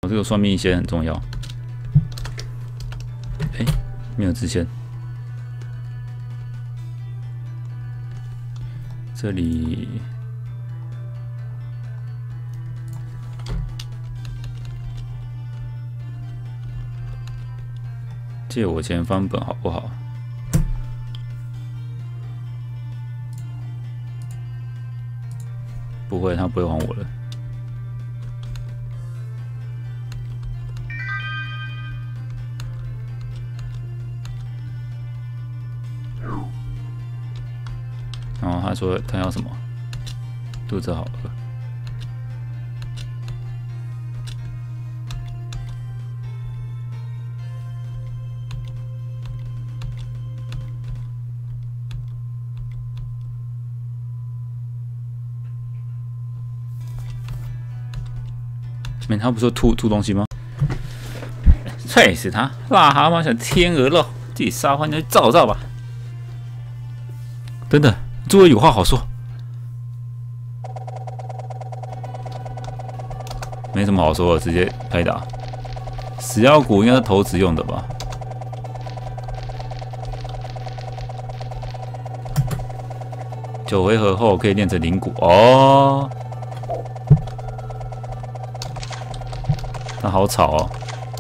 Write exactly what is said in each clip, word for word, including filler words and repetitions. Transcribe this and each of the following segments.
我这个算命仙很重要。哎，没有支线。这里借我钱翻本好不好？不会，他不会还我了。 然后他说他要什么？肚子好饿。前面他不是说吐吐东西吗？踹死他！癞蛤蟆想天鹅肉，自己撒欢就去照照吧。等等。 诸位有话好说，没什么好说的，直接开打。死妖骨应该是投掷用的吧？九回合后可以练成灵骨哦。它好吵哦。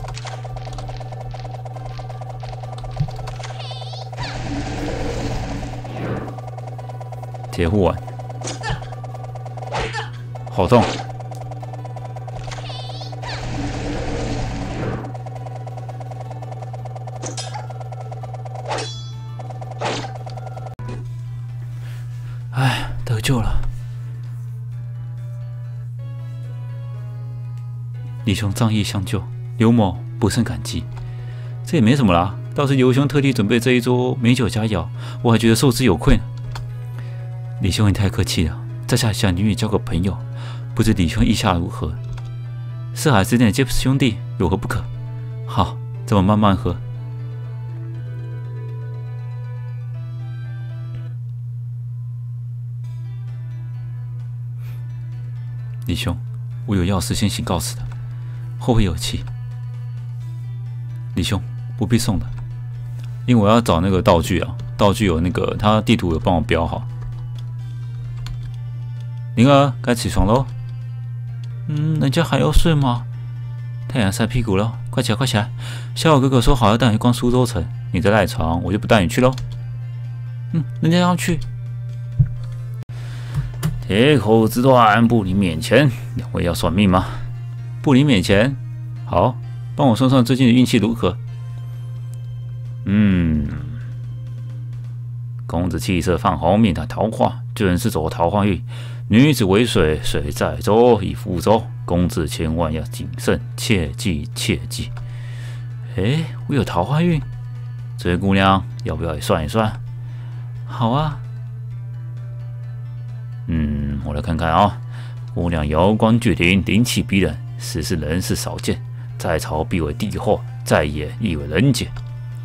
铁护丸，好痛！哎，得救了！李兄仗义相救，刘某不胜感激。这也没什么啦，倒是刘兄特地准备这一桌美酒佳肴，我还觉得受之有愧呢。 李兄，你太客气了，在下想与你交个朋友，不知李兄意下如何？四海之内的杰普斯兄弟有何不可？好，咱们慢慢喝。李兄，我有要事先行告辞的，后会有期。李兄不必送了，因为我要找那个道具啊，道具有那个他地图有帮我标好。 灵儿，该起床喽。嗯，人家还要睡吗？太阳晒屁股了，快起来，快起来！小友哥哥说好要带你去逛苏州城，你再赖床，我就不带你去喽。嗯，人家要去。铁口直断，不离免钱。两位要算命吗？不离免钱。好，帮我算算最近的运气如何。嗯，公子气色泛红，面带桃花，这人是走桃花运。 女子为水，水载舟，亦覆舟。公子千万要谨慎，切记切记。哎，我有桃花运，这位姑娘要不要也算一算？好啊。嗯，我来看看啊、哦。姑娘瑶光巨灵，灵气逼人，实是人世少见。在朝必为帝后，在野亦为人杰。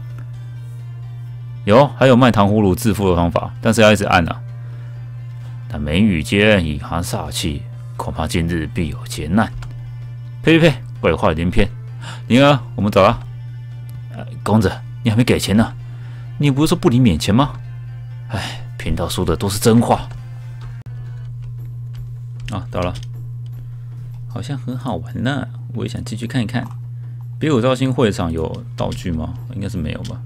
有，还有卖糖葫芦致富的方法，但是要一直按啊。 但眉宇间隐含煞气，恐怕今日必有劫难。呸呸呸！鬼话连篇。灵儿，我们走了。呃，公子，你还没给钱呢。你不是说不离免钱吗？哎，贫道说的都是真话。啊，到了，好像很好玩呢，我也想进去看一看。别有造星会场有道具吗？应该是没有吧。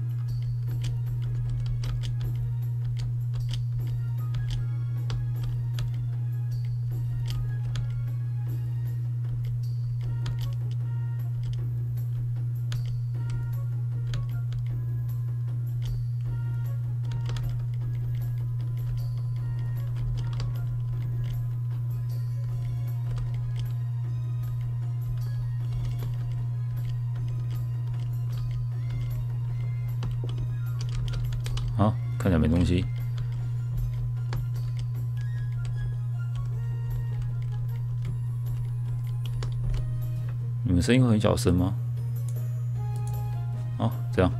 好，看起来没东西。你们声音会很小声吗？哦，这样。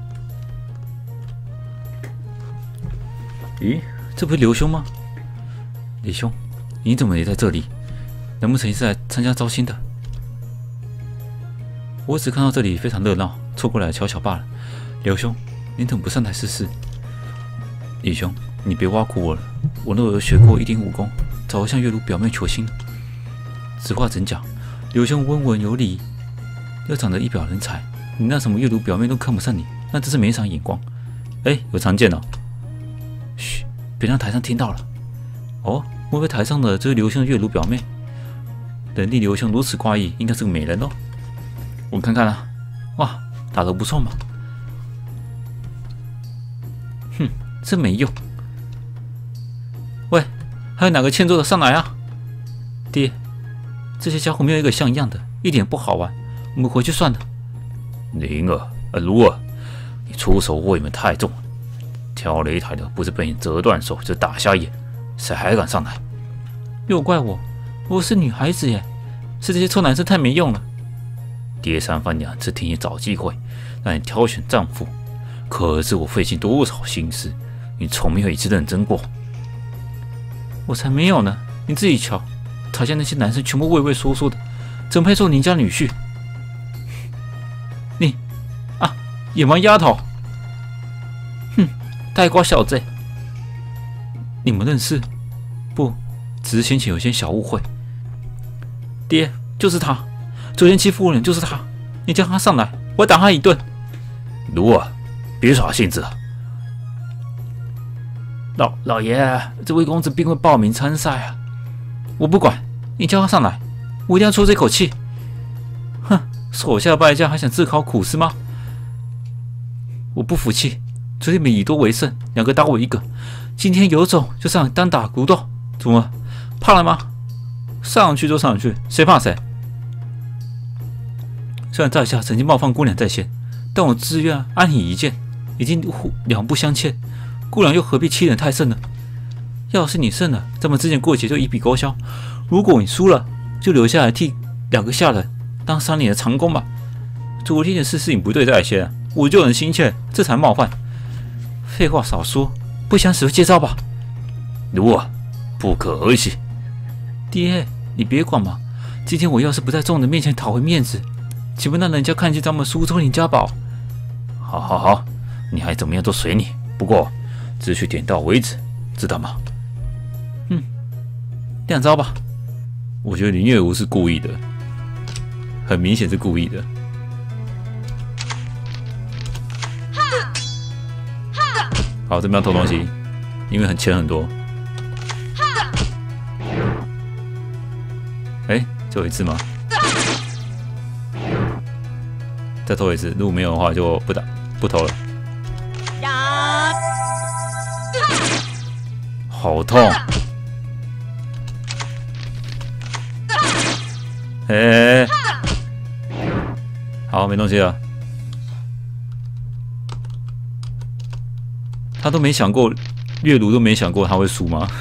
咦，这不是刘兄吗？李兄，你怎么也在这里？难不成你是来参加招亲的？ 我只看到这里非常热闹，凑过来瞧瞧罢了。刘兄，您等不上来试试？李兄，你别挖苦我了，我若有学过一点武功，早就向月如表妹求亲了。此话怎讲？刘兄温文有礼，又长得一表人才，你那什么月如表妹都看不上你，那真是没赏眼光。哎，有常见哦。嘘，别让台上听到了。哦，会不会台上的就是刘兄的月如表妹？人力刘兄如此挂意，应该是个美人哦。我看看啊，哇，打得不错嘛。哼，真没用。喂，还有哪个欠揍的上来啊？爹，这些家伙没有一个像样的，一点不好玩。我们回去算了。灵儿，呃，如儿，你出手过你们太重了。挑擂台的不是被你折断手，就打瞎眼，谁还敢上来？又怪我，我是女孩子耶，是这些臭男生太没用了。爹三番两次替你找机会，让你挑选丈夫，可是我费尽多少心思，你从没有一次认真过。我才没有呢，你自己瞧，台下那些男生全部畏畏缩缩的，怎么配做您家女婿？你啊，野蛮丫头！哼，呆瓜小子！你们认识？不，只是先前有些小误会。爹，就是他，昨天欺负我的就是他，你叫他上来，我要打他一顿。如儿，别耍性子了。老老爷，这位公子并未报名参赛啊！我不管，你叫他上来，我一定要出这口气。哼，手下败将还想自考苦思吗？我不服气，昨天你们以多为胜，两个打我一个，今天有种就上来单打独斗，怎么怕了吗？上去就上去，谁怕谁？虽然在下曾经冒犯姑娘在先，但我自愿安你一剑，已经两不相欠。姑娘又何必欺人太甚呢？要是你胜了，咱们之前过节就一笔勾销；如果你输了，就留下来替两个下人当三年的长工吧。昨天的事事情不对在先，我就很心切，这才冒犯。废话少说，不想死就接招吧。如儿，不可儿戏。爹，你别管嘛。今天我要是不在众人面前讨回面子，岂不让人家看见咱们苏州林家宝？好好好，你还怎么样都随你。不过只许点到为止，知道吗？嗯，两招吧。我觉得林月如是故意的，很明显是故意的。好，这边要偷东西，因为很钱很多。哎，只有一次吗？再偷一次，如果没有的话就不打不偷了。好痛！哎，好，没东西了。他都没想过，月如都没想过他会输吗？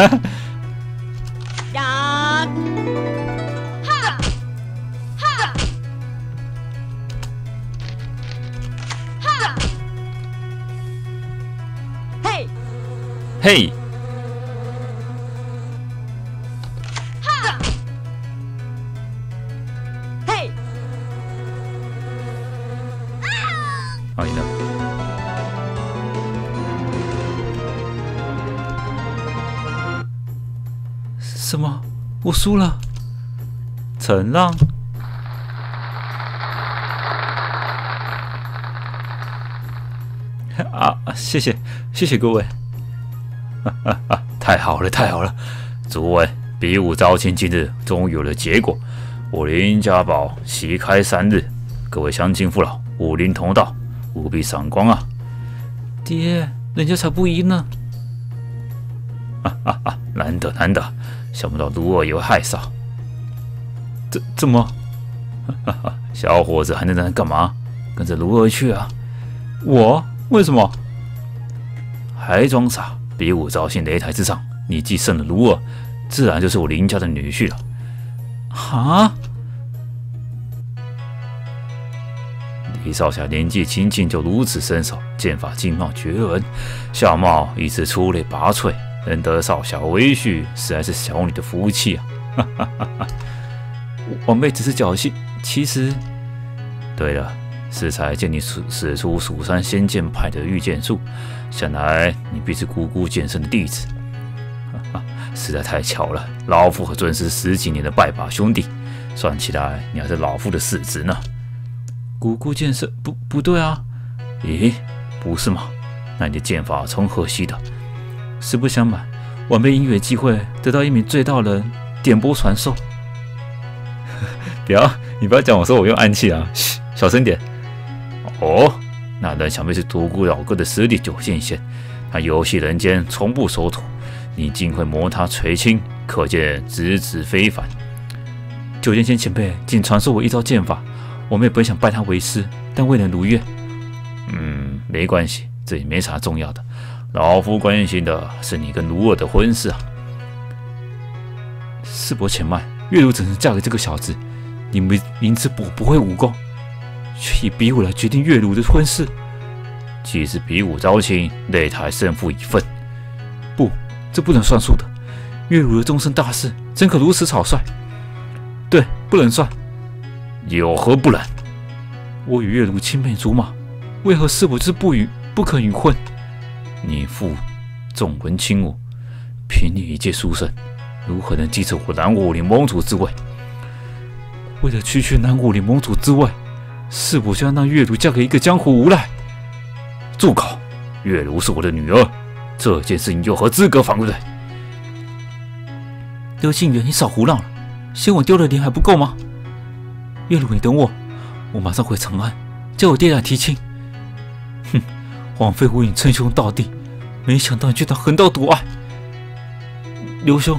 嘿，嘿。啊，赢了！什么？我输了？承让？啊，谢谢，谢谢各位！啊啊啊！太好了，太好了！诸位，比武招亲今日终于有了结果，我林家宝席开三日，各位乡亲父老，武林同道。务必赏光啊！爹，人家才不依呢！啊啊啊！难得难得，想不到如儿也会害臊。怎怎么？哈哈，小伙子还能在那干嘛？跟着如儿去啊！我为什么？还装傻？比武招亲擂台之上，你既胜了如儿，自然就是我林家的女婿了。啊！李少侠年纪轻轻就如此身手，剑法劲貌绝伦，相貌亦是出类拔萃，能得少侠威婿，实在是小女的福气啊！哈哈哈哈！王妹只是侥幸，其实对了，适才见你使使出蜀山仙剑派的御剑术，想来你必是姑姑剑圣的弟子。哈哈，实在太巧了，老夫和尊师十几年的拜把兄弟，算起来你还是老夫的世子呢。姑姑剑圣不不对啊？咦，不是吗？那你的剑法从何习的？实不相瞒，晚辈因缘际会得到一名醉道人点拨传授。不要，你不要讲我说我用暗器啊！嘘，小声点。哦，那人想必是独孤老哥的师弟九剑仙，他游戏人间，从不守土。你竟会磨他垂青，可见资质非凡。九剑仙前辈仅传授我一招剑法，我们也本想拜他为师，但未能如愿。嗯，没关系，这也没啥重要的。老夫关心的是你跟卢儿的婚事啊。师伯且慢，月如怎能嫁给这个小子？你们明知我不会武功，却以比武来决定月如的婚事。既是比武招亲，擂台胜负已分。不，这不能算数的。月如的终身大事，怎可如此草率？对，不能算。有何不能？我与月如青梅竹马，为何师伯就是不与不可与婚？你父重文轻武，凭你一介书生，如何能继承我南武林盟主之位？为了区区南武林盟主之位，是否就要让月如嫁给一个江湖无赖？住口！月如是我的女儿，这件事你有何资格反对？刘信元，你少胡闹了！嫌我丢了脸还不够吗？月如，你等我，我马上回长安，叫我爹来提亲。哼，枉费我与你称兄道弟，没想到你居然横刀夺爱。刘兄，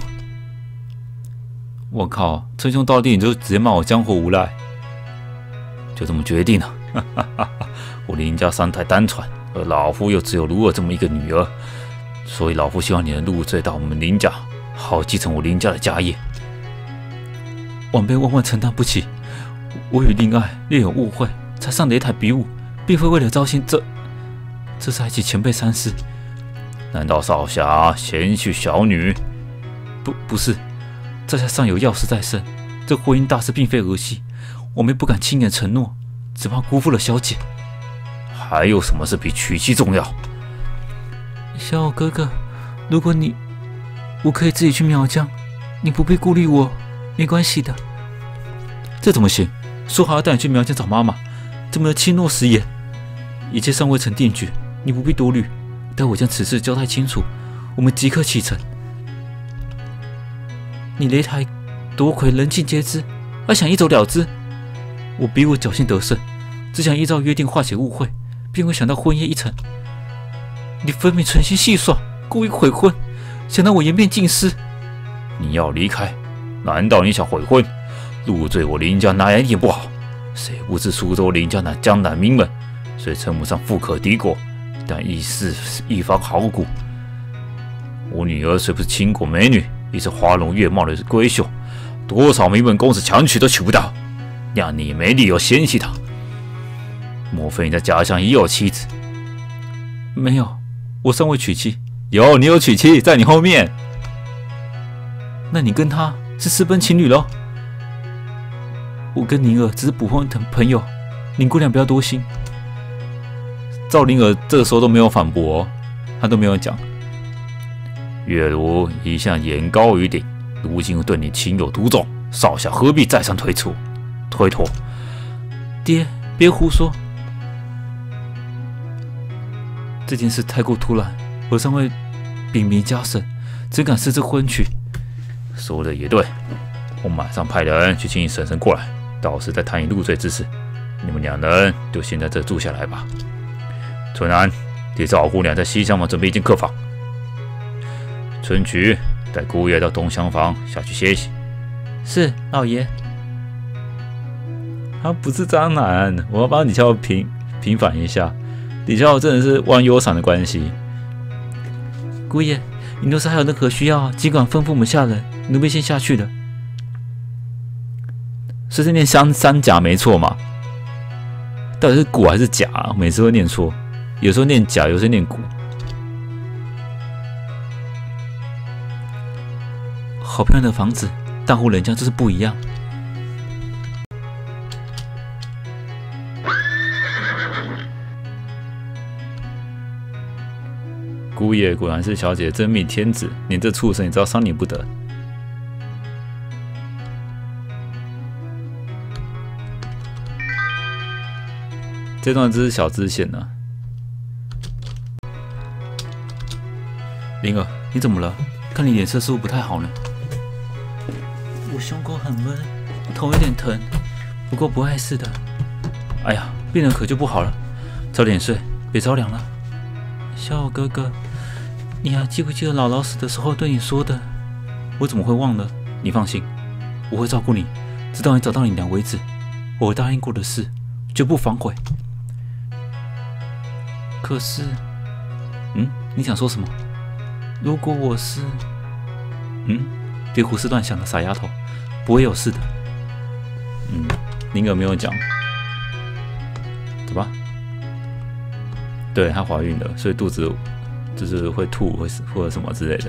我靠，称兄道弟你就直接骂我江湖无赖，就这么决定了。哈哈哈哈，我林家三代单传，而老夫又只有卢儿这么一个女儿，所以老夫希望你能入赘到我们林家，好继承我林家的家业。晚辈万万承担不起，我与令爱略有误会，才上擂台比武，并非为了招亲，这这是还请前辈三思。难道少侠嫌弃小女？不，不是，在下尚有要事在身，这婚姻大事并非儿戏，我们不敢轻言承诺，只怕辜负了小姐。还有什么事比娶妻重要？小友哥哥，如果你，我可以自己去苗疆，你不必顾虑我，没关系的。这怎么行？说好要带你去苗疆找妈妈，怎么能轻诺食言？一切尚未成定局，你不必多虑。待我将此事交代清楚，我们即刻启程。你擂台夺魁，人尽皆知，还想一走了之？我比我侥幸得胜，只想依照约定化解误会，并未想到婚宴一成。你分明存心戏耍，故意悔婚，想让我颜面尽失。你要离开？难道你想悔婚？入赘我林家哪有一点不好？谁不知苏州林家乃江南名门，虽称不上富可敌国，但亦是一方好骨。我女儿虽不是倾国美女，也是花容月貌的闺秀，多少名门公子强娶都娶不到，让你没理由嫌弃她。莫非你在家乡也有妻子？没有，我尚未娶妻。有，你有娶妻，在你后面。那你跟她是私奔情侣咯？我跟宁儿只是普通的朋友，林姑娘不要多心。赵灵儿这个时候都没有反驳、哦，她都没有讲。月如一向眼高于顶，如今对你情有独钟，少侠何必再三推脱？推脱？爹，别胡说！这件事太过突然，我尚未禀明家婶，怎敢私自婚娶？说的也对，我马上派人去请你婶婶过来，到时再谈你入赘之事。你们两人就先在这住下来吧。春安，替赵姑娘在西厢房准备一间客房。春菊，带姑爷到东厢房下去歇息。是，老爷。他不是渣男，我要帮李孝平平反一下。李孝真的是弯优伞的关系。姑爷，你若是还有任何需要，尽管吩咐我们下人，奴婢先下去了。是念三三甲没错嘛？到底是骨还是甲？每次都念错，有时候念甲，有时候念骨。好漂亮的房子，大户人家就是不一样。 姑爷果然是小姐真命天子，连这畜生也知道伤你不得。这段只是小支线呢、啊。灵儿，你怎么了？看你脸色似乎不太好呢。我胸口很闷，头有点疼，不过不碍事的。哎呀，病人可就不好了，早点睡，别着凉了。小友哥哥，你还记不记得姥姥死的时候对你说的？我怎么会忘了？你放心，我会照顾你，直到你找到你娘为止。我答应过的事，绝不反悔。可是，嗯，你想说什么？如果我是……嗯，别胡思乱想的傻丫头，不会有事的。嗯，灵儿没有讲，走吧。对，她怀孕了，所以肚子就是会吐，会或者什么之类的。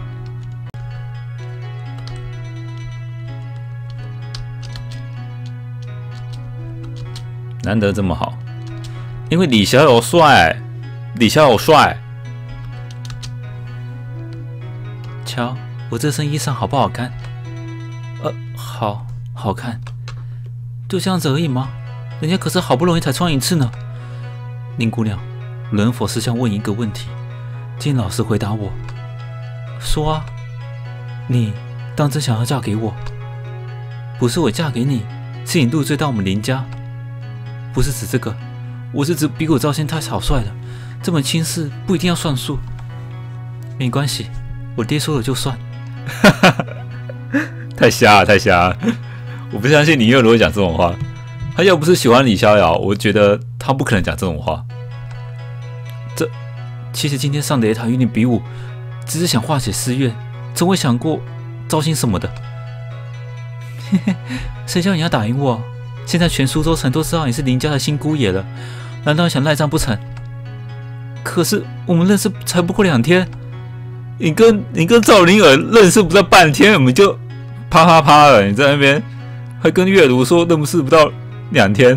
难得这么好，因为李小友帅，李小友帅。瞧，我这身衣裳好不好看？呃，好，好看。就这样子而已吗？人家可是好不容易才穿一次呢。林姑娘，能否是想问一个问题？请老实回答我。说啊，你当真想要嫁给我？不是我嫁给你，是你入赘到我们林家。不是指这个，我是指比我赵仙太草率了，这门亲事不一定要算数。没关系，我爹说了就算。太瞎了，太瞎了！我不相信林月如会讲这种话。他要不是喜欢李逍遥，我觉得他不可能讲这种话。这其实今天上擂台与你比武，只是想化解私怨，从未想过招亲什么的。嘿嘿，谁叫你要打赢我？现在全苏州城都知道你是林家的新姑爷了，难道你想赖账不成？可是我们认识才不过两天，你跟你跟赵灵儿认识不到半天，我们就啪啪啪了。你在那边还跟月如说认识不到两天，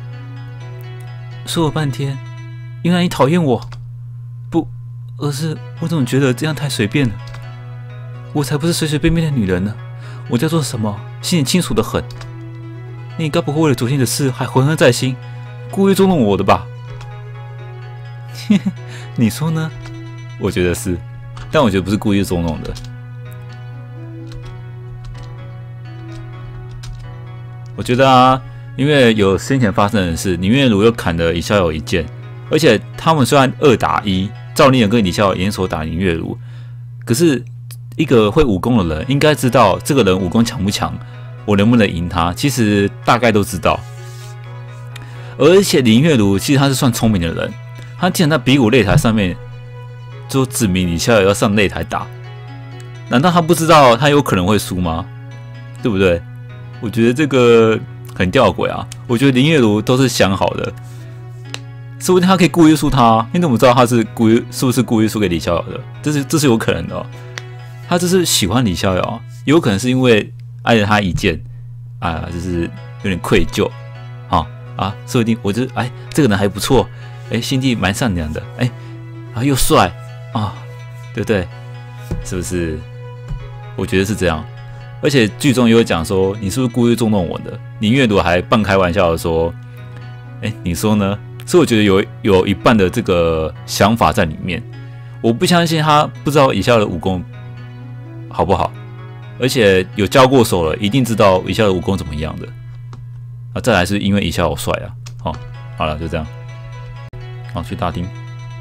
说了半天，原来你讨厌我？不，而是我总觉得这样太随便了。我才不是随随便便的女人呢，我叫做什么，心里清楚的很。你该不会为了昨天的事还浑噩在心，故意捉弄我的吧？你说呢？我觉得是，但我觉得不是故意捉弄的。我觉得啊，因为有先前发生的事，林月如又砍了李逍遥一剑，而且他们虽然二打一，赵丽人跟李逍遥联手打林月如，可是一个会武功的人应该知道这个人武功强不强。我能不能赢他？其实大概都知道，而且林月如其实他是算聪明的人，他既然在比武擂台上面就指明李逍遥要上擂台打，难道他不知道他有可能会输吗？对不对？我觉得这个很吊诡啊！我觉得林月如都是想好的，说不定他可以故意输他，你怎么知道他是故意是不是故意输给李逍遥的？这是这是有可能的、哦，他只是喜欢李逍遥，有可能是因为爱了他一剑，啊，就是有点愧疚，啊啊，说不定我就哎，这个人还不错，哎，心地蛮善良的，哎，然后又帅啊，对不对？是不是？我觉得是这样。而且剧中也有讲说，你是不是故意捉弄我的？林月如还半开玩笑的说，哎，你说呢？所以我觉得有有一半的这个想法在里面。我不相信他不知道李逍遥的武功好不好。而且有交过手了，一定知道李逍遥的武功怎么样的啊！再来是因为李逍遥帅啊！好、哦，好了，就这样。好，去大厅。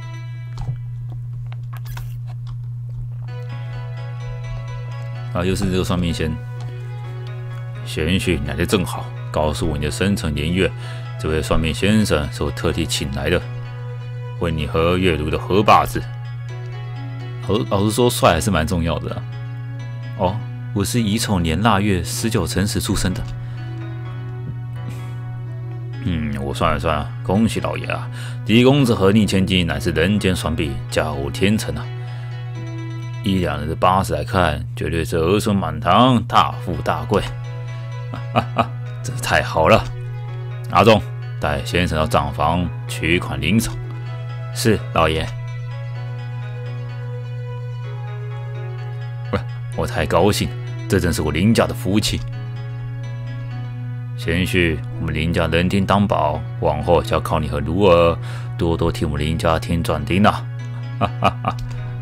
啊，又是这个算命仙。贤婿来得正好，告诉我你的生辰年月。这位算命先生是我特地请来的，问你和月如的合八字。老老实说，帅还是蛮重要的、啊。哦。我是乙丑年腊月十九辰时出生的。嗯，我算了算了，恭喜老爷啊！狄公子和逆千金乃是人间双璧，家无天成啊！依两人的八字来看，绝对是儿孙满堂，大富大贵。啊啊啊！这太好了！阿忠，带先生到账房取款领赏。是，老爷。 我太高兴了，这真是我林家的福气。贤婿，我们林家人丁当宝，往后就要靠你和卢儿多多替我们林家添壮丁了。哈哈哈！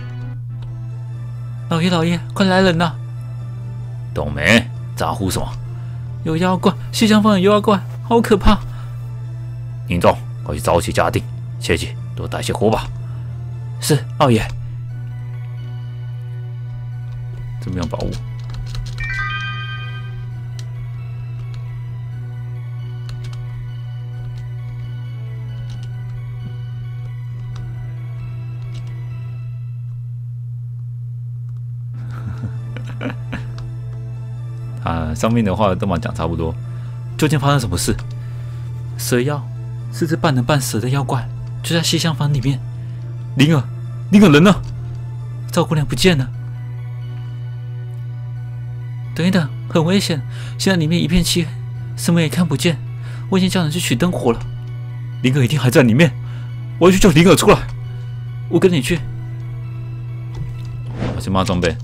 老爷，老爷，快来人呐！ 冬梅，咋呼什么？ 有妖怪，西厢房有妖怪，好可怕！ 宁总，快去早起加定，切记多带些火把。 是，二爷。 怎么样，宝物？啊，上面的话都嘛讲差不多。 究竟发生什么事？蛇妖是只半人半蛇的妖怪，就在西厢房里面。灵儿，灵儿人呢？赵姑娘不见了。等一等，很危险！现在里面一片漆黑，什么也看不见。我已经叫人去取灯火了。灵儿一定还在里面，我要去叫灵儿出来。我跟你去。 我先马上装备。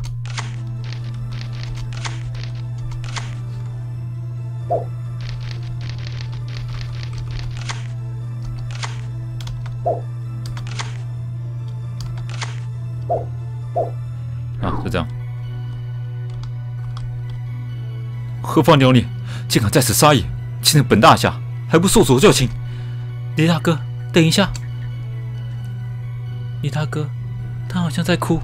啊，就这样。 何方鸟脸，竟敢在此撒野，侵了本大侠，还不速速就擒！李大哥，等一下！李大哥，他好像在哭。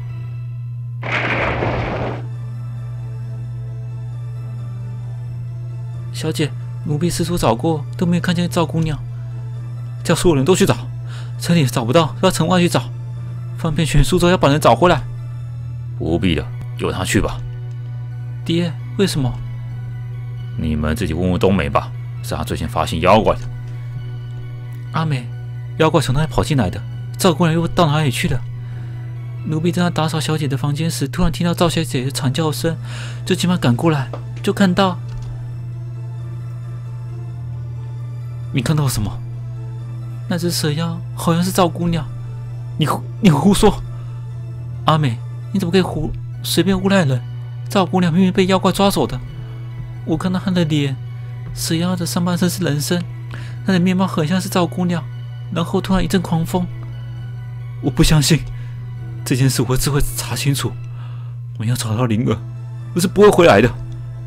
小姐，奴婢四处找过，都没有看见赵姑娘。叫所有人都去找，城里找不到，要城外去找，方便全苏州要把人找回来。 不必了，由他去吧。 爹，为什么？ 你们自己问问冬梅吧，是她最先发现妖怪的。 阿美，妖怪从哪里跑进来的？赵姑娘又到哪里去了？奴婢正在打扫小姐的房间时，突然听到赵小姐的惨叫声，就急忙赶过来，就看到……你看到了什么？那只蛇妖好像是赵姑娘。你胡你胡说！阿美，你怎么可以胡随便诬赖人？赵姑娘明明被妖怪抓走的。我看到她的脸，蛇妖的上半身是人身，她的面貌很像是赵姑娘。然后突然一阵狂风，我不相信这件事，我只会查清楚。我要找到灵儿，我是不会回来的。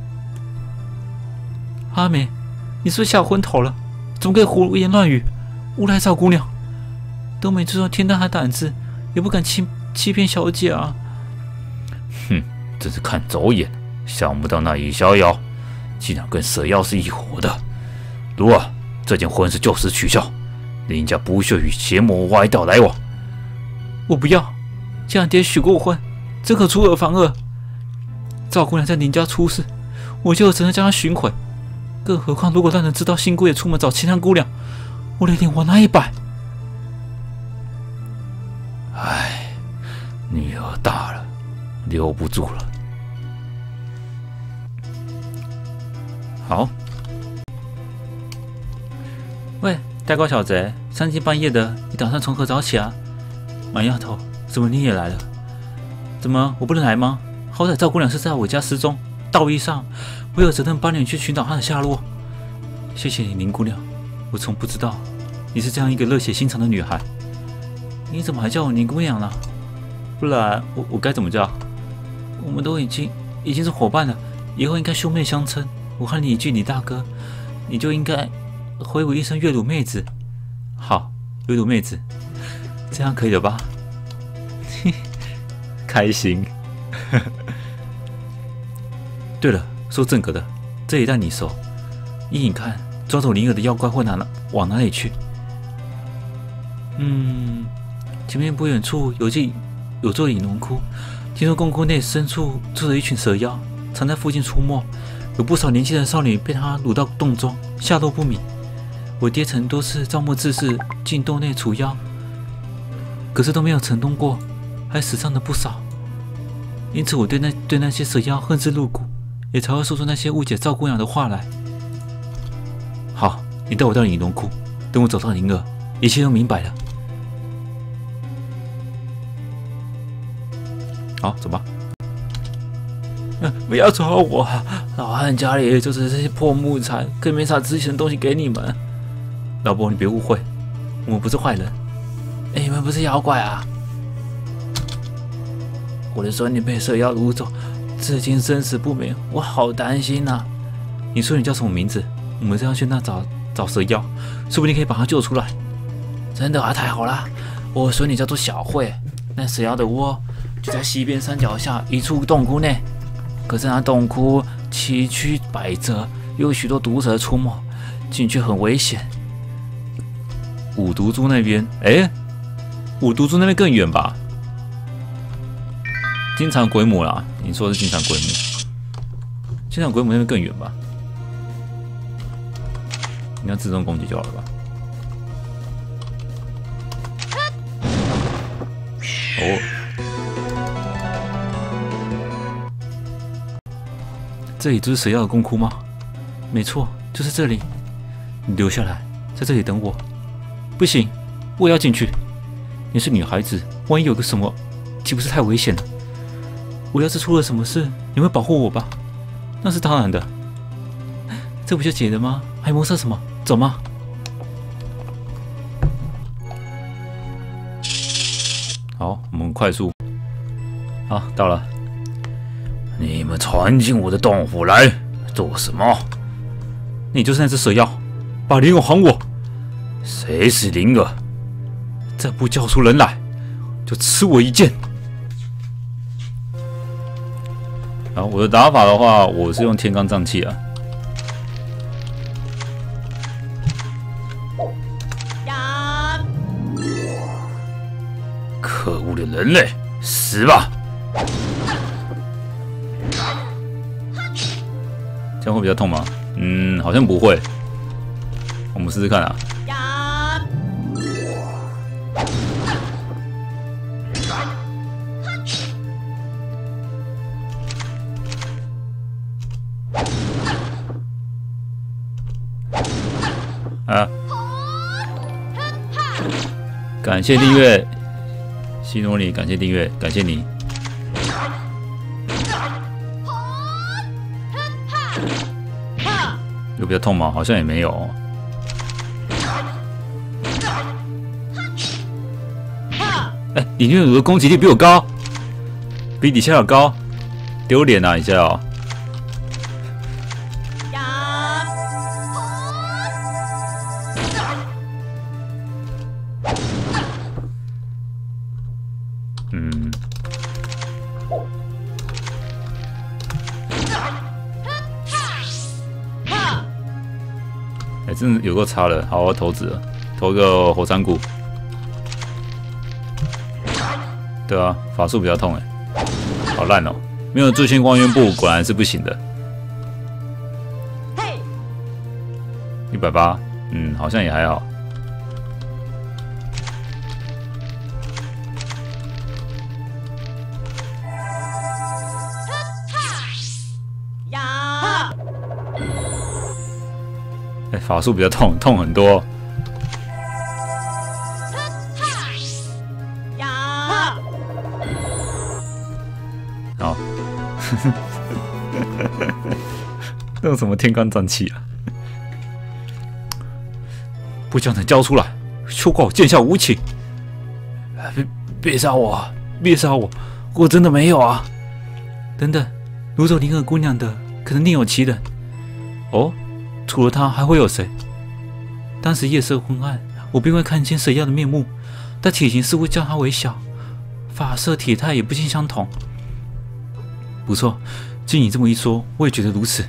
阿美，你是不是吓昏头了？怎么可以胡言乱语，诬赖赵姑娘？冬梅就算天大的胆子，也不敢欺欺骗小姐啊！ 哼，真是看走眼，想不到那雨逍遥竟然跟蛇妖是一伙的。如儿，这件婚事就此取消，林家不需与邪魔歪道来往。 我不要，既然爹许过婚，怎可出尔反尔？赵姑娘在林家出事，我就有责任将她寻回。更何况，如果让人知道新姑爷出门找其他姑娘，我的脸往哪里摆？ 唉，女儿大了，留不住了。好。 喂，呆瓜小贼，三更半夜的，你打算从何找起啊？满丫头，怎么你也来了？怎么我不能来吗？好歹赵姑娘是在我家失踪，道义上我有责任帮你去寻找她的下落。谢谢你，林姑娘，我从不知道你是这样一个热血心肠的女孩。你怎么还叫我林姑娘了？不然我我该怎么叫？我们都已经已经是伙伴了，以后应该兄妹相称。我喊你一句李大哥，你就应该回我一声月乳妹子。好，月乳妹子，这样可以了吧？开心。对了，说正格的，这一带你熟，依你看，抓走灵儿的妖怪会哪往哪里去？嗯，前面不远处有座有座隐龙窟，听说宫窟内深处住着一群蛇妖，常在附近出没，有不少年轻的少女被他掳到洞中，下落不明。我爹曾多次招募志士进洞内除妖，可是都没有成功过，还死伤了不少。因此我对那对那些蛇妖恨之入骨，也才会说出那些误解赵姑娘的话来。好，你带我到隐龙窟，等我找到灵儿，一切都明白了。 好，走吧。 不要抓我！老汉家里就是这些破木材，更没啥值钱的东西给你们。老伯，你别误会，我们不是坏人。哎，你们不是妖怪啊！我的孙女被蛇妖掳走，至今生死不明，我好担心呐、啊。你说你叫什么名字？我们这样去那找找蛇妖，说不定可以把他救出来。真的啊，太好了！我孙女叫做小慧，那蛇妖的窝就在西边山脚下一处洞窟内。可是那洞窟崎岖百折，有许多毒蛇出没，进去很危险。 五毒珠那边，哎，五毒珠那边更远吧？金蝉鬼母啦，你说的是金蝉鬼母？金蝉鬼母那边更远吧？你要自动攻击就好了吧？哦。这里就是蛇妖的宫窟吗？ 没错，就是这里。 你留下来，在这里等我。不行，我也要进去。你是女孩子，万一有个什么，岂不是太危险了？我要是出了什么事，你会保护我吧？那是当然的。 这不就解了吗？还谋杀什么？走吗？ 好，我们快速。好，到了。 你们闯进我的洞府来做什么？ 你就是那只蛇妖，把灵儿还我！ 谁是灵儿？ 再不交出人来，就吃我一剑！好，我的打法的话，我是用天罡瘴气啊。 可恶的人类，死吧！ 这样会比较痛吗？嗯，好像不会。我们试试看啊。啊！感谢订阅，西诺里，感谢订阅，感谢你。有比较痛吗？好像也没有。哎，李月如的攻击力比我高，比底下有高，丢脸啊！一下哦。嗯。哎，真的有够差了。好，我投掷了，投一个火山谷。对啊，法术比较痛哎，好烂哦！没有最新光源布，果然是不行的。一百八，嗯，好像也还好。哎，法术比较痛，痛很多。好，那有什么天罡瘴气啊？不将他交出来，休怪我剑下无情！ 别别杀我！别杀我！我真的没有啊！等等，掳走灵儿姑娘的可能另有其人。哦，除了他还会有谁？当时夜色昏暗，我并未看见蛇妖的面目，但体型似乎较他为小，发色体态也不尽相同。不错，经你这么一说，我也觉得如此。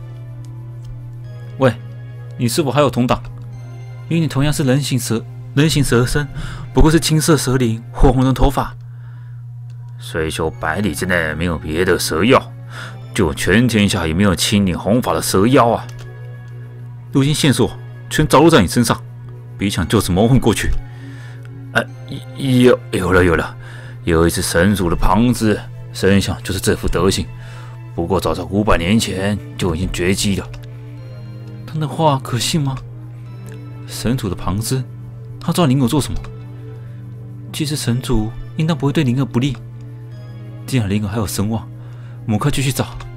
喂，你是否还有同党？因为你同样是人形蛇，人形蛇身，不过是青色蛇鳞，火红的头发。 虽说百里之内没有别的蛇妖，就全天下也没有青脸红发的蛇妖啊！ 如今线索全着落在你身上，别想就此蒙混过去。 啊，有有了有了，有一只神族的庞子，生相就是这副德行，不过早在五百年前就已经绝迹了。 他的话可信吗？ 神主的旁支，他知道灵儿做什么？ 既是神主，应当不会对灵儿不利。 既然灵儿还有声望，我们快继续找。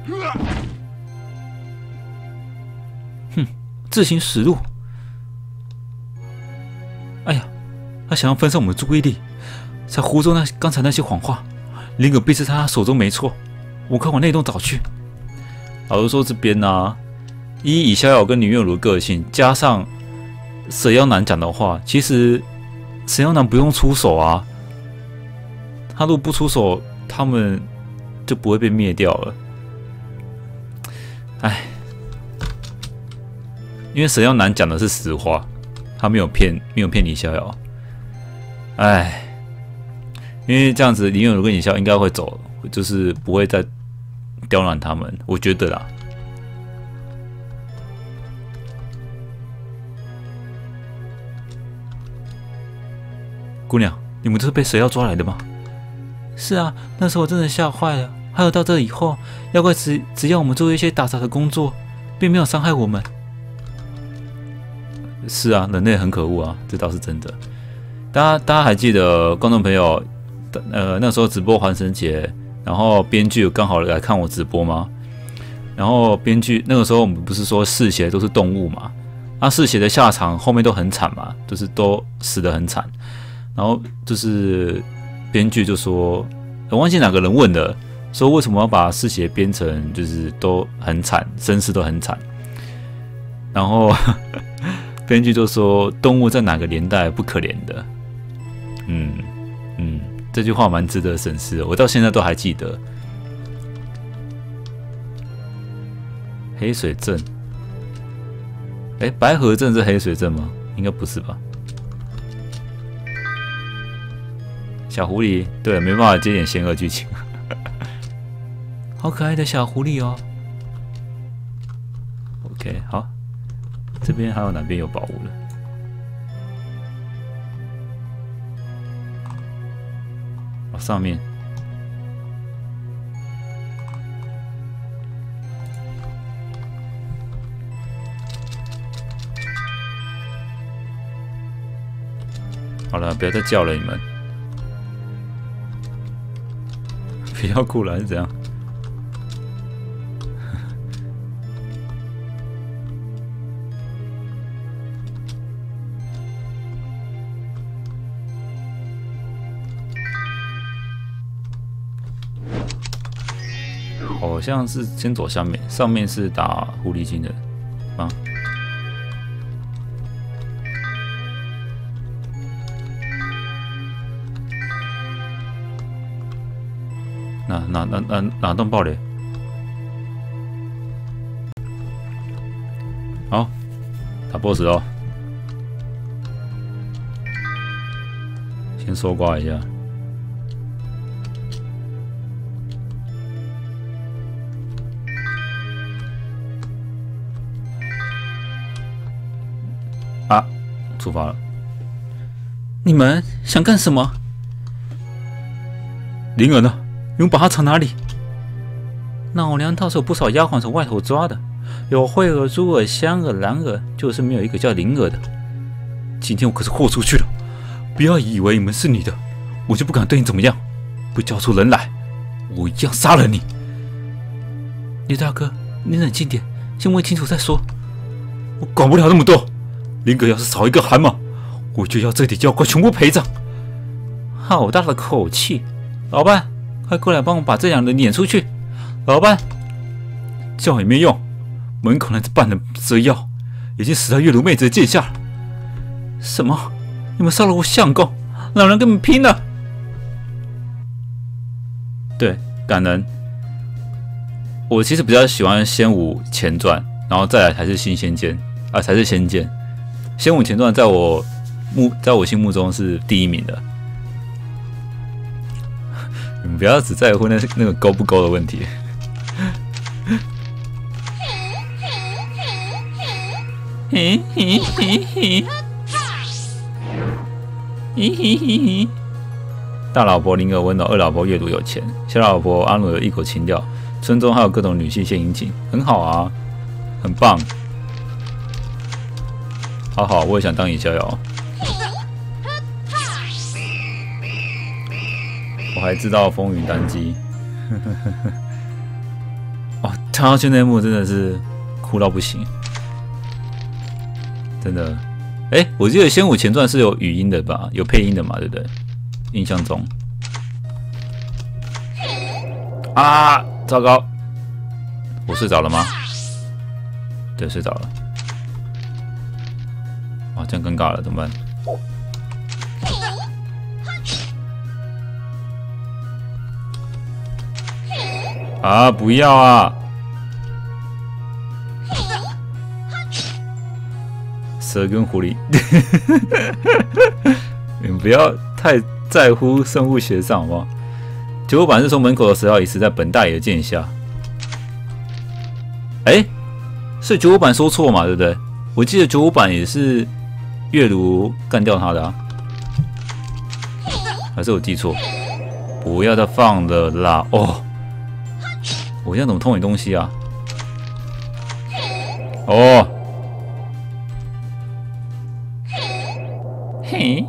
哼，自行死路。哎呀，他想要分散我们的注意力，才胡诌那刚才那些谎话。灵儿必是在他手中没错，我快往那栋找去。老实说，这边呢、啊，依以逍遥跟林月如的个性，加上蛇妖男讲的话，其实蛇妖男不用出手啊。他如果不出手，他们就不会被灭掉了。哎，因为蛇妖男讲的是实话，他没有骗，没有骗李逍遥。哎，因为这样子，林月如跟李逍遥应该会走，就是不会再刁难他们，我觉得啦。姑娘，你们这是被蛇妖抓来的吗？是啊，那时候我真的吓坏了。还有到这以后，妖怪只只要我们做一些打杂的工作，并没有伤害我们。是啊，人类很可恶啊，这倒是真的。大家大家还记得观众朋友，呃，那时候直播还神节，然后编剧刚好来看我直播吗？然后编剧那个时候我们不是说嗜血都是动物嘛？那嗜血的下场后面都很惨嘛，就是都死得很惨。然后就是编剧就说，我忘记哪个人问的，说为什么要把嗜血编成就是都很惨，身世都很惨。然后编剧就说，动物在哪个年代不可怜的？嗯嗯，这句话蛮值得审视的，我到现在都还记得。黑水镇，哎，白河镇是黑水镇吗？应该不是吧？小狐狸，对，没办法接点仙恶剧情。好可爱的小狐狸哦。OK， 好，这边还有哪边有宝物了？哦，上面。好了，不要再叫了，你们。比较酷了，是怎样？好像是先走下面，上面是打狐狸精的吗？哪哪哪哪哪栋爆雷？好，打 boss 哦，先搜刮一下。啊，出发了！你们想干什么？灵儿呢？你们把他藏哪里？老娘倒是有不少丫鬟从外头抓的，有慧儿、珠儿、香儿、兰儿，就是没有一个叫灵儿的。今天我可是豁出去了，不要以为你们是你的，我就不敢对你怎么样。不交出人来，我一样杀了你。李大哥，你冷静点，先问清楚再说。我管不了那么多，灵儿要是少一个汗毛，我就要这点妖怪全部陪葬。好大的口气，老板！快过来帮我把这两人撵出去！老板，叫也没用，门口那只半人蛇妖已经死在月如妹子的剑下了。什么？你们杀了我相公，老娘跟你们拼了！对，感人。我其实比较喜欢仙武前传，然后再来才是新仙剑啊，才是仙剑。仙武前传在我目，在我心目中是第一名的。你们不要只在乎那那个勾不勾的问题。嘿嘿嘿嘿，嘿嘿嘿嘿。大老婆灵儿温柔，二老婆阅读有钱，小老婆阿努有一口情调，村中还有各种女性献殷勤，很好啊，很棒。好好，我也想当尹逍遥。我还知道风云单机，哦， 看到现在一幕真的是哭到不行，真的。哎、欸，我记得《仙武前传》是有语音的吧？有配音的嘛？对不对？印象中。啊！糟糕，我睡着了吗？对，睡着了。哇，这样尴尬了，怎么办？啊！不要啊！蛇跟狐狸，你们不要太在乎生物学上，好不好？九五版是从门口的十号仪式，在本大爷见下。哎、欸，是九五版说错嘛？对不对？我记得九五版也是月如干掉他的啊，还是我记错？不要再放了啦！哦，我现在怎么偷你东西啊？哦。嘿，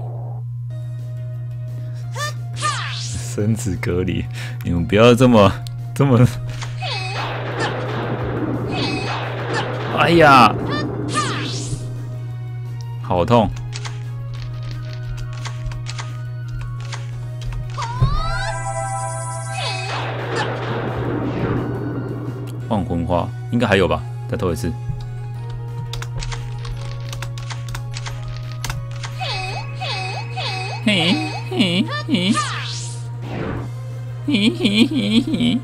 生子隔离，你们不要这么这么，哎呀，好痛！忘魂花应该还有吧？再偷一次。嘿嘿嘿，嘿嘿嘿嘿。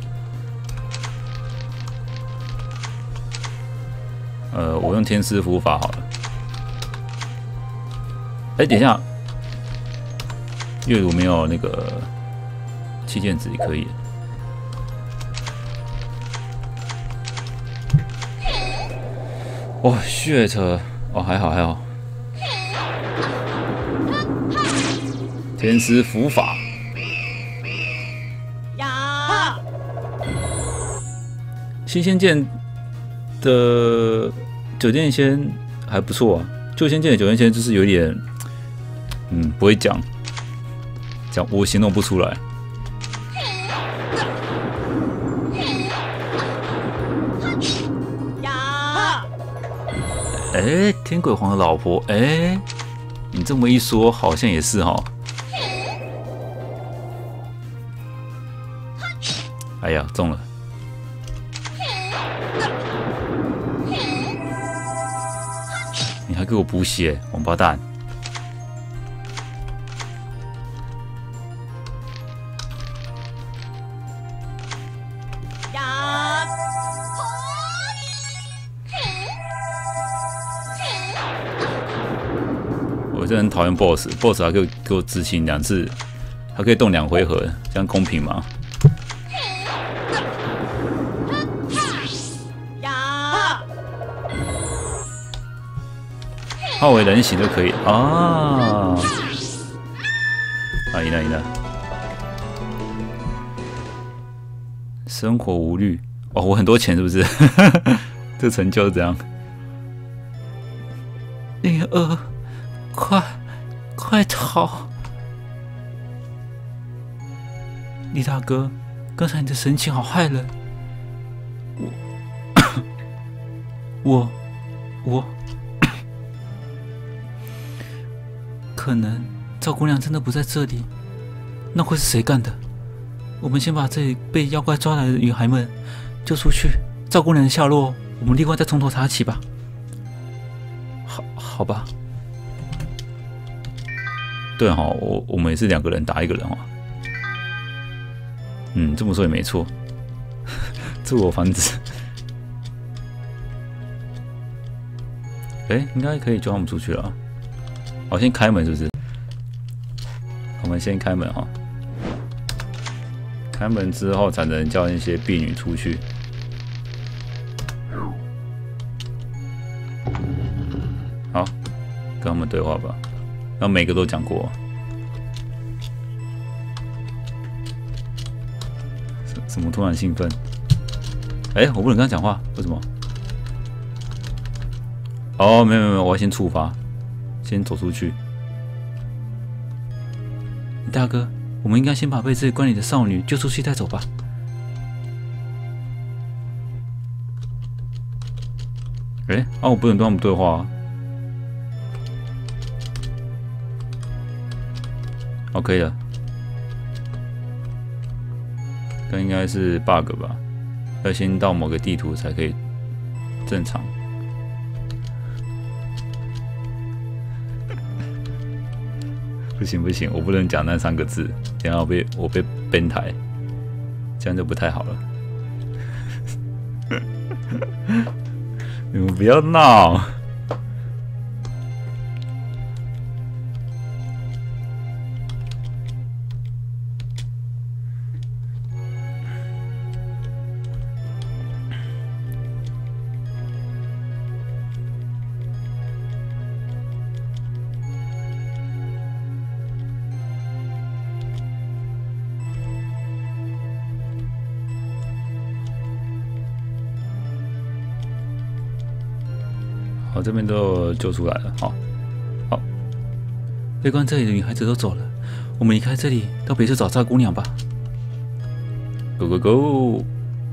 呃，我用天师符法好了。哎、欸，等一下，月如没有那个七剑子也可以。哦 ，shit， 哦，还好还好。天师符法，呀！新仙剑的九剑仙还不错啊，旧仙剑的九剑仙就是有点，嗯，不会讲，讲我形容不出来。呀！哎，天鬼皇的老婆，哎、欸，你这么一说，好像也是哈。哎呀，中了！你还给我补血，王八蛋！我真的很讨厌 boss，boss 还可以给我执行两次，还可以动两回合，这样公平吗？化为人形就可以啊！啊，赢了赢了！生活无虑哦，我很多钱是不是？这成就是这样。灵儿，快快逃！李大哥，刚才你的神情好骇人。我，我，我。可能赵姑娘真的不在这里，那会是谁干的？我们先把这里被妖怪抓来的女孩们救出去，赵姑娘的下落，我们另外再从头查起吧。好，好吧。对哈、哦，我我们也是两个人打一个人哈、哦。嗯，这么说也没错。自我防止。哎，应该可以救他们出去了。好，先开门是不是？我们先开门哈，开门之后才能叫那些婢女出去。好，跟他们对话吧。然后每个都讲过。怎么突然兴奋？哎、欸，我不能跟他讲话，为什么？哦，没有没有没有，我要先触发。先走出去，李大哥，我们应该先把被这里关里的少女救出去再走吧。 哎，啊，我不能跟他们对话、啊。好，可以了。这应该是 bug 吧？要先到某个地图才可以正常。不行不行，我不能讲那三个字，等下我被我被编台，这样就不太好了。你们不要闹！好，这边都救出来了。好，好，被关这里的女孩子都走了，我们离开这里，到别处找赵姑娘吧。Go go go！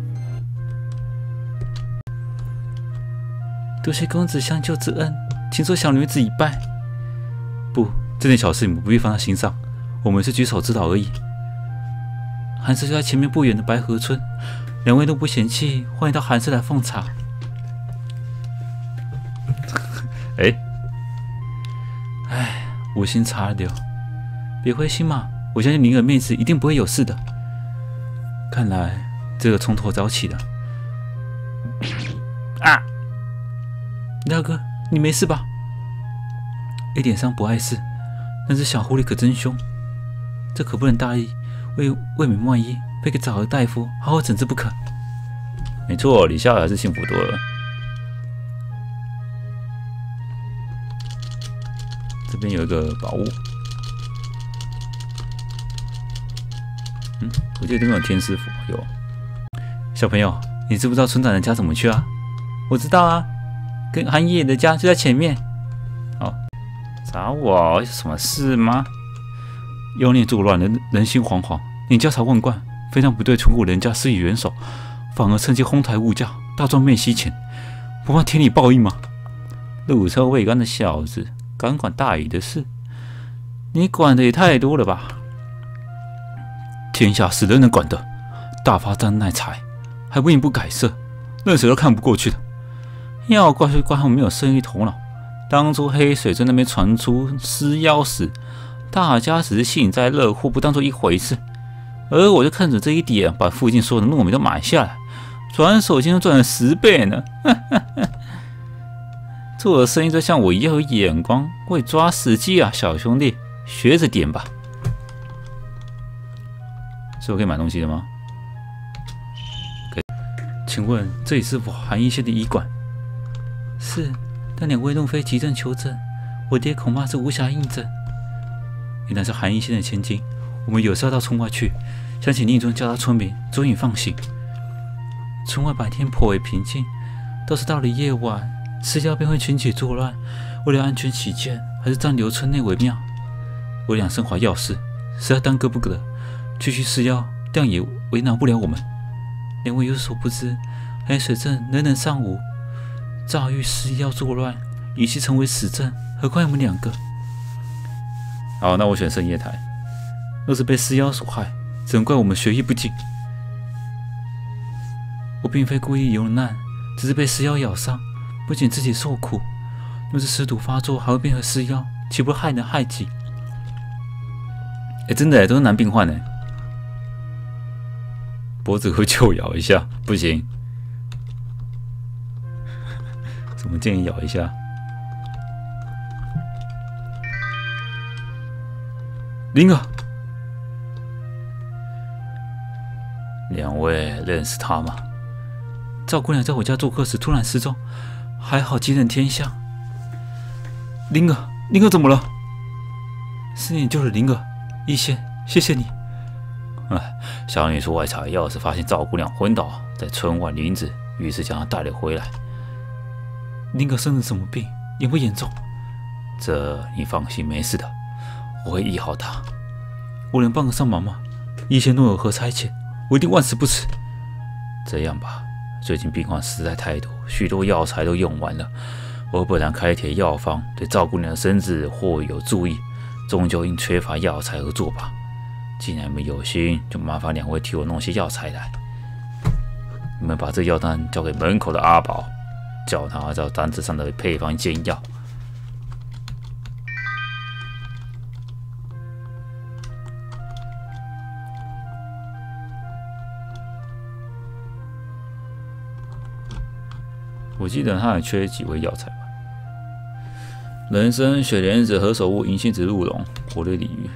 多谢公子相救之恩，请受小女子一拜。不，这点小事你们不必放在心上，我们是举手之劳而已。寒舍就在前面不远的白河村，两位都不嫌弃，欢迎到寒舍来奉茶。哎，哎，无心插柳，别灰心嘛，我相信灵儿妹子一定不会有事的。看来这个从头找起的。啊，大哥，你没事吧？一点伤不碍事，但是小狐狸可真凶，这可不能大意，为未免万一，非给找个大夫好好诊治不可。没错，李夏还是幸福多了。这边有一个宝物，嗯，我记得这边有天师符，有。小朋友，你知不知道村长的家怎么去啊？我知道啊，跟韩爷爷的家就在前面。好，找我有什么事吗？妖孽作乱，人人心惶惶，你家财万贯，非但不对穷苦人家施以援手，反而趁机哄抬物价，大赚媚西钱，不怕天理报应吗？入车未干的小子！敢管大禹的事，你管的也太多了吧！天下事人人管的，大发战耐财，还不应不改色，任谁都看不过去的。要怪就怪他们没有生意头脑。当初黑水镇那边传出尸妖时，大家只是幸灾乐祸，不当做一回事。而我就看准这一点，把附近所有的糯米都买下来，转手间就赚了十倍呢！做生意就像我一样有眼光，会抓时机啊，小兄弟，学着点吧。是我可以买东西的吗？可以。请问这里是否韩一县的医馆？是，但两位弄非急症求诊，我爹恐怕是无暇应诊。原来是韩一县的千金，我们有事要到村外去，想请令尊叫他村民左引放行。村外白天颇为平静，倒是到了夜晚。尸妖便会群起作乱，为了安全起见，还是暂留村内为妙。我俩身怀要事，实在耽搁不得。区区尸妖，这样也为难不了我们。两位有所不知，黑水镇人人尚武，乍遇尸妖作乱，已经成为死症，何况我们两个？好，那我选圣夜台。若是被尸妖所害，只能怪我们学艺不精。我并非故意有难，只是被尸妖咬伤。不仅自己受苦，若是尸毒发作，还会变成尸妖，岂不是害人害己？哎，真的都是男病患哎，脖子会就咬一下，不行，怎么建议咬一下？灵儿，两位认识他吗？赵姑娘在我家做客时突然失踪。还好吉人天相，灵儿，灵儿怎么了？是你救了灵儿，一仙，谢谢你。哎，小女出外采药时发现赵姑娘昏倒在村外林子，于是将她带了回来。灵儿生了什么病？严不严重？这你放心，没事的，我会医好她。我能帮得上忙吗？一仙若有何差遣，我一定万死不辞。这样吧， 最近病患实在太多，许多药材都用完了。我本来开帖药方，对赵姑娘的身子或有注意，终究因缺乏药材而作罢。既然你们有心，就麻烦两位替我弄些药材来。你们把这药单交给门口的阿宝，叫他照单子上的配方煎药。我记得他还缺几味药材吧？人参、雪莲子、何首乌、银杏子、鹿茸、活的鲤鱼。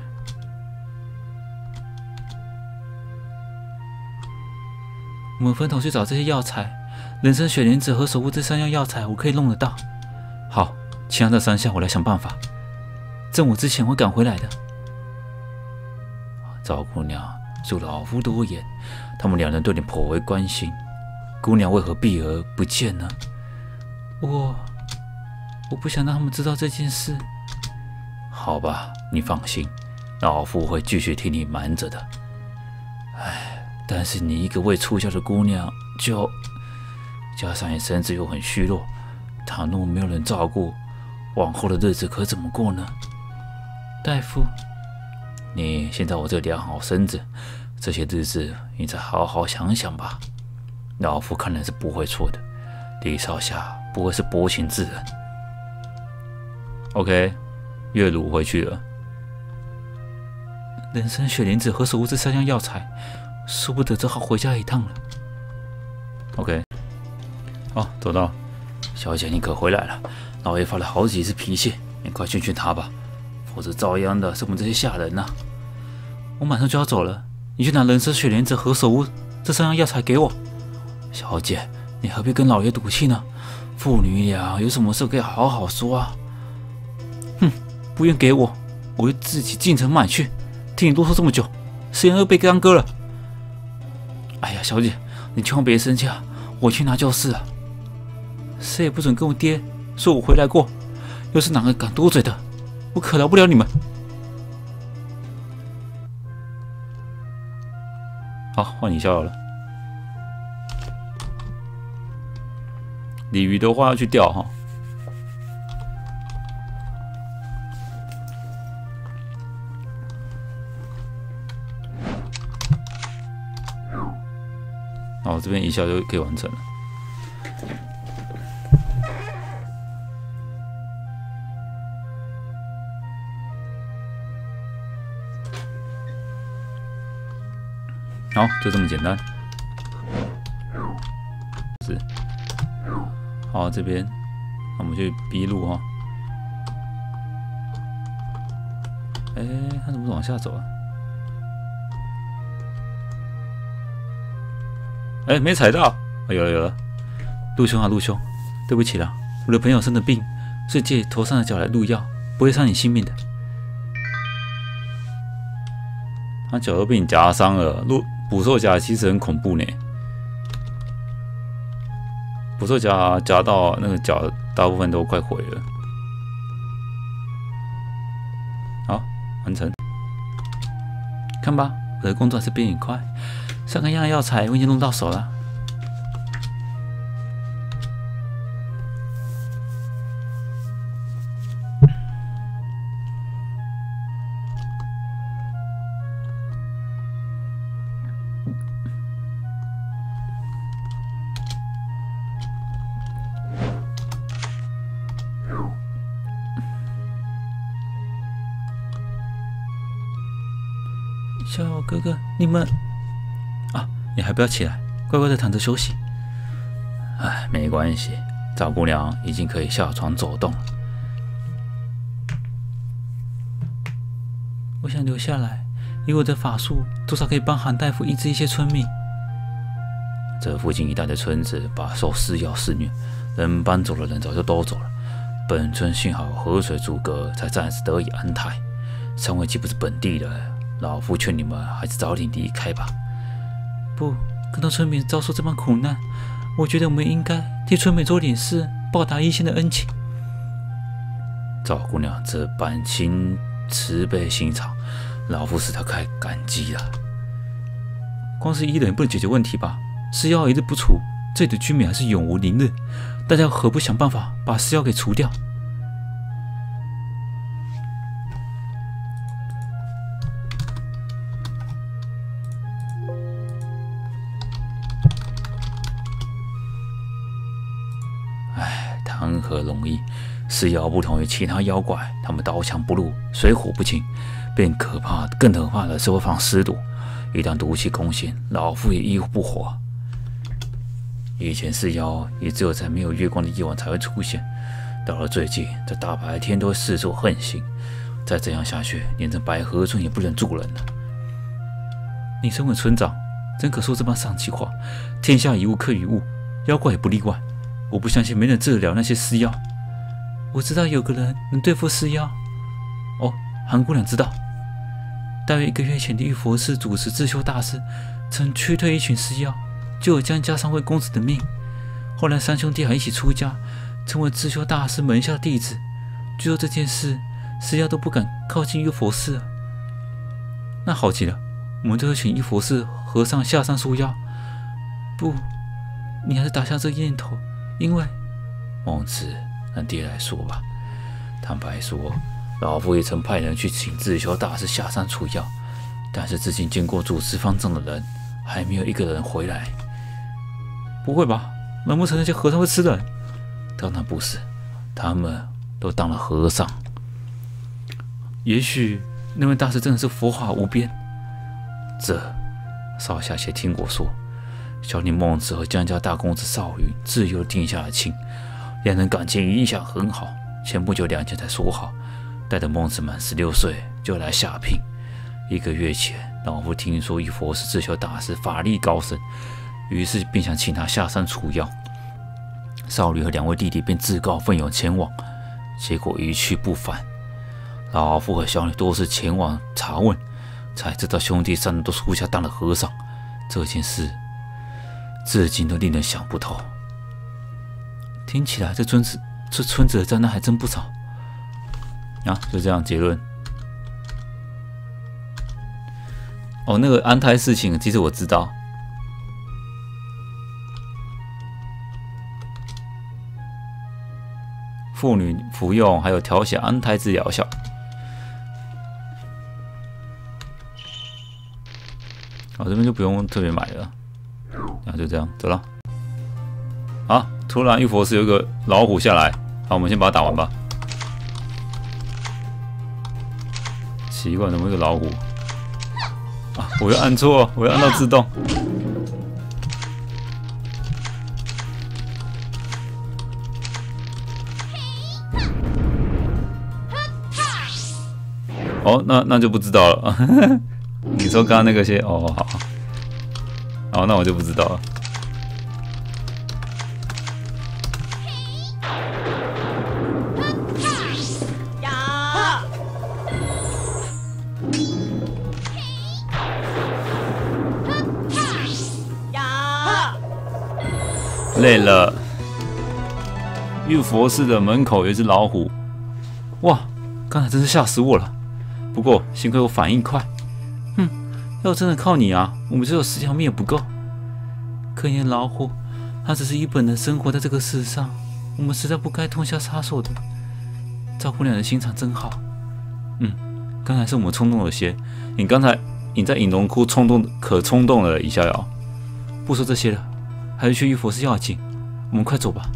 我们分头去找这些药材，人参、雪莲子、何首乌这三样药材我可以弄得到。好，其他的三项我来想办法。正午之前会赶回来的。 赵姑娘恕老夫多言，他们两人对你颇为关心，姑娘为何避而不见呢？ 我我不想让他们知道这件事。 好吧，你放心，老夫会继续替你瞒着的。唉，但是你一个未出嫁的姑娘，就加上你身子又很虚弱，倘若没有人照顾，往后的日子可怎么过呢？ 大夫， 你先在我这养好身子，这些日子你再好好想想吧。老夫看来是不会错的，李少侠不会是薄情之人。OK， 月如回去了。 人参、雪莲子、何首乌这三样药材，说不得只好回家一趟了。 OK， 好，走到。小姐，你可回来了，老爷发了好几次脾气，你快劝劝他吧，否则遭殃的是我们这些下人呐、啊。 我马上就要走了，你去拿人参、雪莲子、何首乌这三样药材给我。 小姐，你何必跟老爷赌气呢？父女俩有什么事可以好好说啊。 哼，不愿给我，我就自己进城买去。听你啰嗦这么久，时间又被耽搁了。 哎呀，小姐，你千万别生气啊，我去拿就是了。 谁也不准跟我爹说我回来过，要是哪个敢多嘴的，我可饶不了你们。 好，换你逍遥了。鲤鱼的话要去钓哈。好，这边一下就可以完成了。好，就这么简单。是。好，这边，那我们去 B 路哈。哎，他怎么往下走啊？哎，没踩到，哎，有了有了。陆兄啊，陆兄，对不起了，我的朋友生了病，所以借头上的脚来入药，不会伤你性命的。他脚都被你夹伤了，入捕兽夹其实很恐怖呢。捕兽夹夹到那个脚，大部分都快毁了。好，完成。看吧，我的工作还是比你快。三个样的药材我已经弄到手了。 小哥哥，你们啊，你还不要起来，乖乖的躺着休息。 哎，没关系，赵姑娘已经可以下床走动了。 我想留下来，以我的法术，多少可以帮韩大夫医治一些村民。 这附近一带的村子把受施药肆虐，能搬走的人早就都走了。本村幸好河水阻隔，才暂时得以安泰。三位既不是本地的，老夫劝你们还是早点离开吧。 不，看到村民遭受这般苦难，我觉得我们应该替村民做点事，报答一线的恩情。 赵姑娘这般心慈悲心肠，老夫实在太感激了。 光是医人也不能解决问题吧？施药一日不除， 这里的居民还是永无宁日，大家何不想办法把尸妖给除掉？ 唉，谈何容易！尸妖不同于其他妖怪，他们刀枪不入，水火不侵。更可怕、更可怕的是会放尸毒，一旦毒气攻陷，老夫也一无不活。以前尸妖也只有在没有月光的夜晚才会出现，到了最近，这大白天都会四处横行。再这样下去，连这百合村也不忍住人了。 你身为村长，怎可说这般丧气话？天下一物克一物，妖怪也不例外。我不相信没人治得了那些尸妖。我知道有个人能对付尸妖。哦，韩姑娘知道。大约一个月前的玉佛寺主持自修大师，曾驱退一群尸妖，救了江家三位公子的命。后来三兄弟还一起出家，成为自修大师门下弟子。据说这件事，尸妖都不敢靠近玉佛寺了。那好极了，我们就会请玉佛寺和尚下山收妖。不，你还是打消这个念头，因为孟子，让爹来说吧。坦白说，老夫也曾派人去请自修大师下山除妖，但是至今经过主持方丈的人，还没有一个人回来。 不会吧？难不成那些和尚会吃人？ 当然不是，他们都当了和尚。 也许那位大师真的是佛法无边。 这，少侠且听我说。小女孟子和江家大公子少云自幼定下了亲，两人感情一向很好。前不久两家才说好，待得孟子满十六岁就来下聘。一个月前，老夫听说玉佛寺自修大师法力高深，于是便想请他下山除妖。少女和两位弟弟便自告奋勇前往，结果一去不返。老夫和小女多次前往查问，才知道兄弟三人都出家当了和尚。这件事至今都令人想不透。 听起来这村子这村子的灾难还真不少啊！就这样结论。 哦，那个安胎事情，其实我知道。妇女服用还有调血安胎之疗效。我、哦、这边就不用特别买了，那就这样走了。好，突然玉佛寺有一个老虎下来，好，我们先把它打完吧。奇怪，怎么有一个老虎？啊！我又按错，我又按到自动。哦，那那就不知道了。你说刚刚那个些，哦，好，好，那我就不知道了。累了。玉佛寺的门口有一只老虎，哇！刚才真是吓死我了。不过幸亏我反应快。哼，要真的靠你啊，我们只有十条命也不够。可怜老虎，它只是一本能生活在这个世上，我们实在不该痛下杀手的。赵姑娘的心肠真好。嗯，刚才是我们冲动了些。你刚才你在影龙窟冲动，可冲动了，李逍遥。不说这些了。还是去玉佛寺要紧，我们快走吧。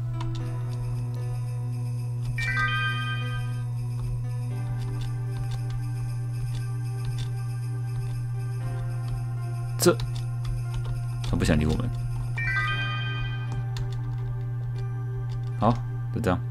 这，他不想理我们。好，就这样。